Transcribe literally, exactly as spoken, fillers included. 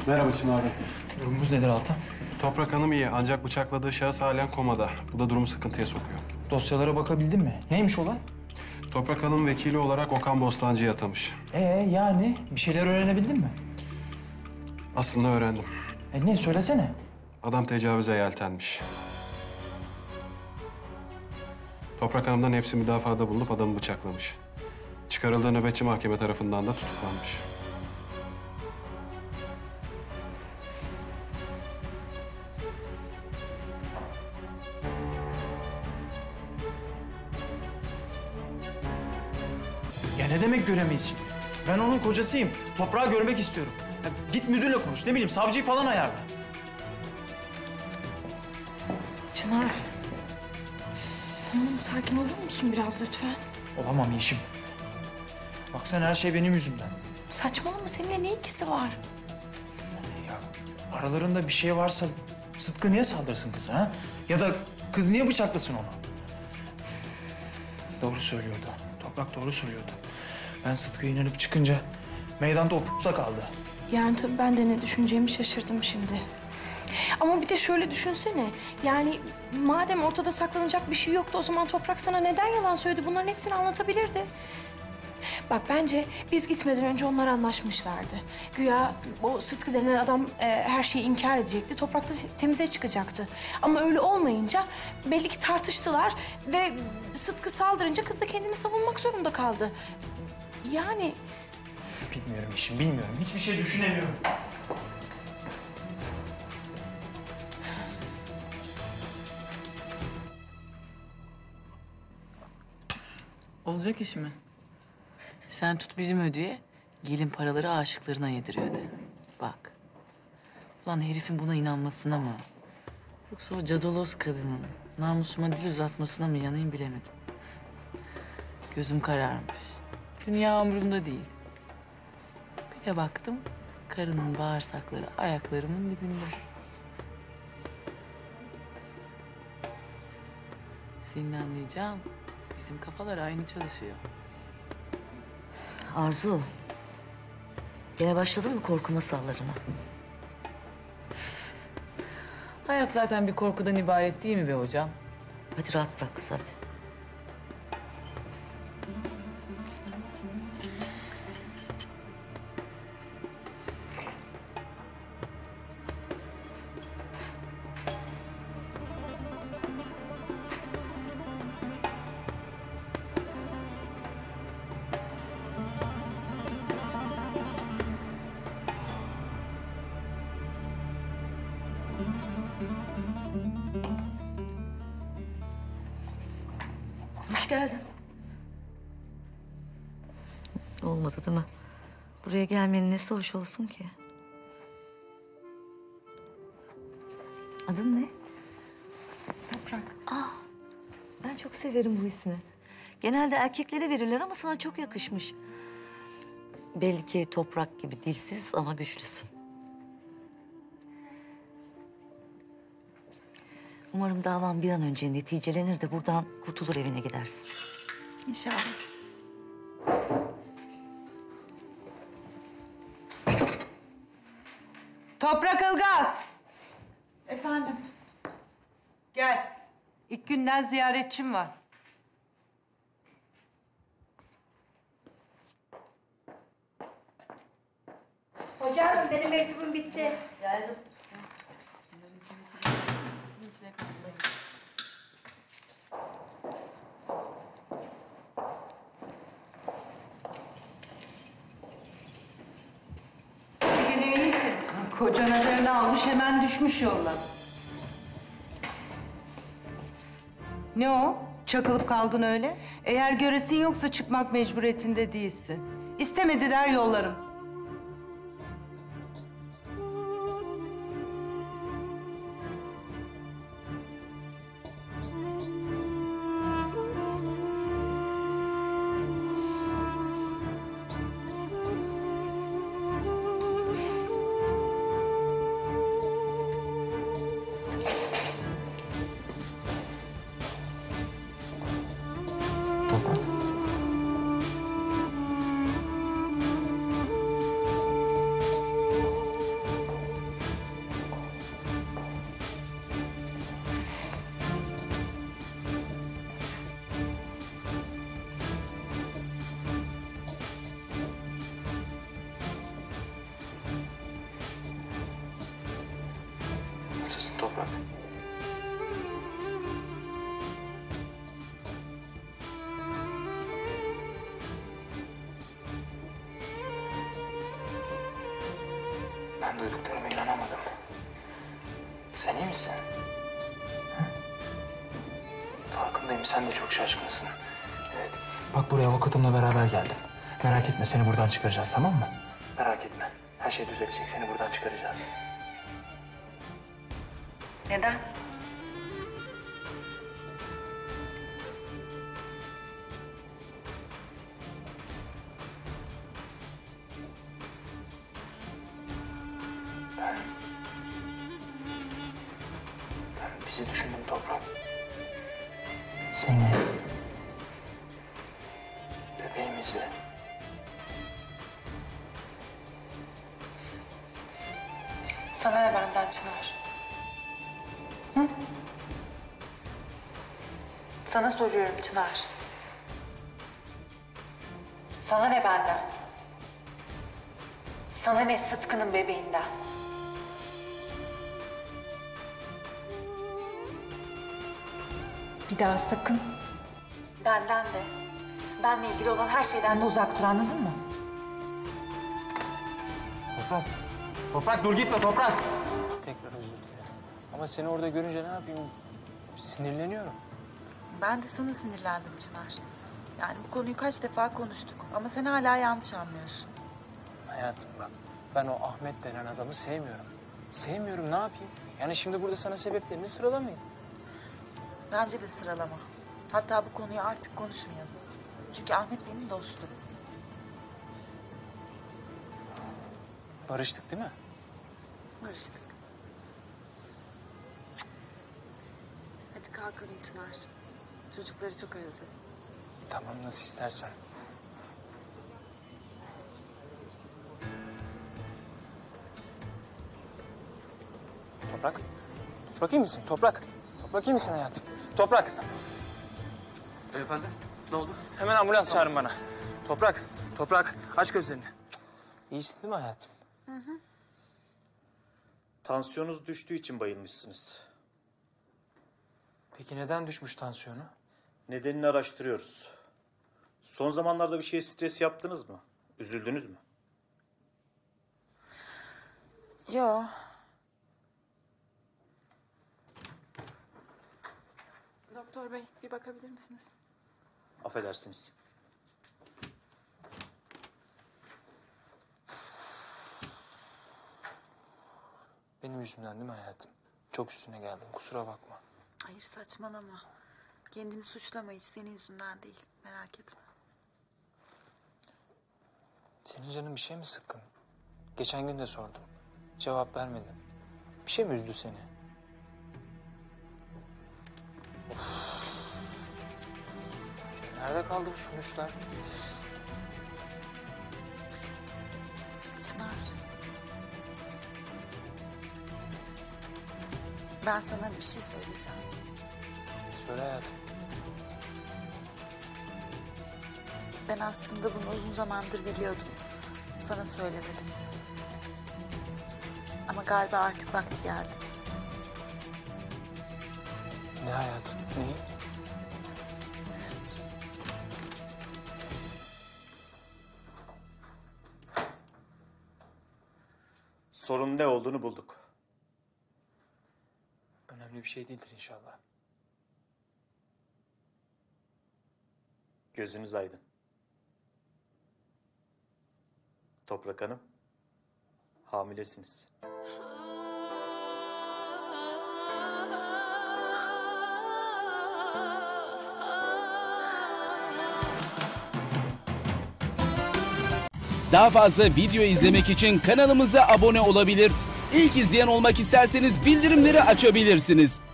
Merhaba Çınar Bey. Durumumuz nedir Altan? Toprak Hanım iyi ancak bıçakladığı şahıs halen komada. Bu da durumu sıkıntıya sokuyor. Dosyalara bakabildin mi? Neymiş olay? Toprak Hanım vekili olarak Okan Bostancı'yı atamış. Ee yani bir şeyler öğrenebildin mi? Aslında öğrendim. E ne söylesene. Adam tecavüze yeltenmiş. Toprak Hanım da nefsi müdafada bulunup adamı bıçaklamış. Çıkarıldığı nöbetçi mahkeme tarafından da tutuklanmış. Ya ne demek göremeyiz şimdi? Ben onun kocasıyım. Toprağı görmek istiyorum. Ya git müdürle konuş. Ne bileyim savcıyı falan ayarla. Çınar. Tamam, sakin olur musun biraz lütfen? Olamam Yeşim. Bak sen her şey benim yüzümden. Saçmalama, seninle ne ilgisi var? Ya aralarında bir şey varsa Sıtkı niye saldırsın kıza ha? Ya da kız niye bıçaklasın onu? Doğru söylüyordu. Toprak doğru söylüyordu. Ben Sıtkı'ya inanıp çıkınca meydanda o pukta kaldı. Yani tabii ben de ne düşüneceğimi şaşırdım şimdi. Ama bir de şöyle düşünsene. Yani madem ortada saklanacak bir şey yoktu, o zaman Toprak sana neden yalan söyledi? Bunların hepsini anlatabilirdi. Bak bence biz gitmeden önce onlar anlaşmışlardı. Güya o Sıtkı denen adam e, her şeyi inkar edecekti. Toprak da temize çıkacaktı. Ama öyle olmayınca belli ki tartıştılar ve Sıtkı saldırınca kız da kendini savunmak zorunda kaldı. Yani Bilmiyorum Yeşim, bilmiyorum. Hiçbir şey düşünemiyorum. Olacak iş mi? Sen tut bizim ödüye, gelin paraları aşıklarına yediriyor de. Bak. Ulan herifin buna inanmasına mı? Yoksa o cadolos kadının namusuma dil uzatmasına mı yanayım bilemedim. Gözüm kararmış. Dünya umurumda değil. Bir de baktım, karının bağırsakları ayaklarımın dibinde. Senin anlayacağın, bizim kafalar aynı çalışıyor. Arzu, yine başladın mı korku masallarına? Hayat zaten bir korkudan ibaret değil mi be hocam? Hadi rahat bırak kız hadi. Hoş geldin. Olmadı değil mi? Buraya gelmenin nesi hoş olsun ki? Adın ne? Toprak. Aa, ben çok severim bu ismi. Genelde erkeklere verirler ama sana çok yakışmış. Belli ki toprak gibi dilsiz ama güçlüsün. Umarım davan bir an önce neticelenir de buradan kurtulur evine gidersin. İnşallah. Toprak Ilgaz. Efendim? Gel. İlk günden ziyaretçim var. Hocam benim mektubum bitti. Geldim. Yine iyisin. Kocan haberini almış hemen düşmüş yolla. Ne o? Çakılıp kaldın öyle. Eğer göresin yoksa çıkmak mecburiyetinde değilsin. İstemedi der yollarım. nasılsın Toprak? Ben duyduklarıma inanamadım. Sen iyi misin? Hı? Farkındayım, sen de çok şaşkınsın. Evet. Bak buraya avukatımla beraber geldim. Merak etme, seni buradan çıkaracağız, tamam mı? Merak etme. Her şey düzelecek, seni buradan çıkaracağız. Neden? Ben... Ben bizi düşündüm Toprak. Seni... Bebeğimizi... Sana ne benden Çınar? Hı? Sana soruyorum Çınar. Sana ne benden? Sana ne Sıtkı'nın bebeğinden? Bir daha sakın. Benden de, benle ilgili olan her şeyden de uzak dur, anladın mı? Toprak. Toprak dur gitme Toprak. Tekrar özür dilerim. Ama seni orada görünce ne yapayım? Sinirleniyorum. Ben de sana sinirlendim Çınar. Yani bu konuyu kaç defa konuştuk ama sen hala yanlış anlıyorsun. Hayatım bak, ben o Ahmet denen adamı sevmiyorum. Sevmiyorum, ne yapayım? Yani şimdi burada sana sebeplerini sıralamayayım. Bence de sıralama. Hatta bu konuyu artık konuşmayalım. Çünkü Ahmet benim dostum. Barıştık değil mi? Barıştık. Hadi kalkalım Çınar. Çocukları çok özledim. Tamam, nasıl istersen. Toprak. Toprak iyi misin? Toprak. Toprak iyi misin hayatım? Toprak. Beyefendi, ne oldu? Hemen ambulans çağırın bana. Toprak. Toprak. Aç gözlerini. İyisin değil mi hayatım? Tansiyonunuz düştüğü için bayılmışsınız. Peki neden düşmüş tansiyonu? Nedenini araştırıyoruz. Son zamanlarda bir şeye stres yaptınız mı? Üzüldünüz mü? Yo. Doktor bey, bir bakabilir misiniz? Affedersiniz. Benim yüzümden değil mi hayatım? Çok üstüne geldim, kusura bakma. Hayır saçmalama. Kendini suçlama, hiç senin yüzünden değil. Merak etme. Senin canın bir şey mi sıkkın? Geçen gün de sordum. Cevap vermedin. Bir şey mi üzdü seni? Of. Şey, nerede kaldı bu sonuçlar? Çınar. Ben sana bir şey söyleyeceğim. Söyle hayatım. Ben aslında bunu uzun zamandır biliyordum. Sana söylemedim. Ama galiba artık vakti geldi. Ne hayatım? Neyi? Sorunun ne olduğunu bulduk. Önemli bir şey değildir inşallah. Gözünüz aydın. Toprak Hanım, hamilesiniz. Daha fazla video izlemek için kanalımıza abone olabilir. İlk izleyen olmak isterseniz bildirimleri açabilirsiniz.